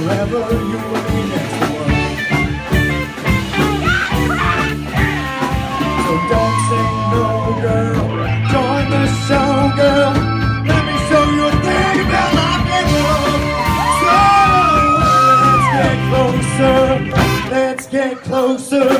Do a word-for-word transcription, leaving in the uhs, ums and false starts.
forever you will be next to one. So don't say no, girl. Join the show, girl. Let me show you a thing about rock and roll. So let's get closer. Let's get closer.